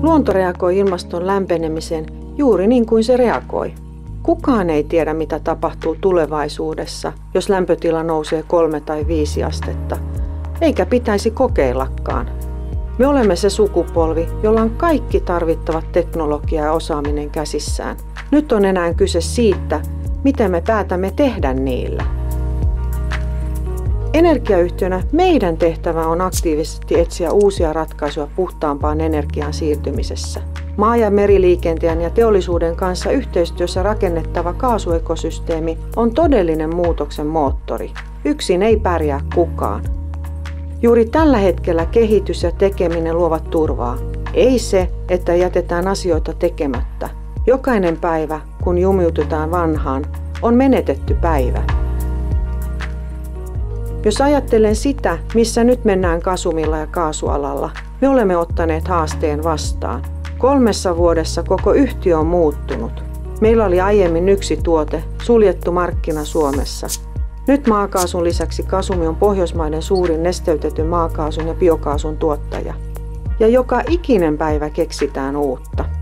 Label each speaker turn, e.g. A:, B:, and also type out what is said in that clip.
A: Luonto reagoi ilmaston lämpenemiseen juuri niin kuin se reagoi. Kukaan ei tiedä, mitä tapahtuu tulevaisuudessa, jos lämpötila nousee 3 tai 5 astetta, eikä pitäisi kokeillakaan. Me olemme se sukupolvi, jolla on kaikki tarvittavat teknologia ja osaaminen käsissään. Nyt on enää kyse siitä, miten me päätämme tehdä niillä. Energiayhtiönä meidän tehtävä on aktiivisesti etsiä uusia ratkaisuja puhtaampaan energiaan siirtymisessä. Maa- ja meriliikenteen ja teollisuuden kanssa yhteistyössä rakennettava kaasuekosysteemi on todellinen muutoksen moottori. Yksin ei pärjää kukaan. Juuri tällä hetkellä kehitys ja tekeminen luovat turvaa. Ei se, että jätetään asioita tekemättä. Jokainen päivä, kun jumiutetaan vanhaan, on menetetty päivä. Jos ajattelen sitä, missä nyt mennään kasumilla ja kaasualalla, me olemme ottaneet haasteen vastaan. 3 vuodessa koko yhtiö on muuttunut. Meillä oli aiemmin yksi tuote, suljettu markkina Suomessa. Nyt maakaasun lisäksi Gasumi on Pohjoismaiden suurin nesteytetyn maakaasun ja biokaasun tuottaja. Ja joka ikinen päivä keksitään uutta.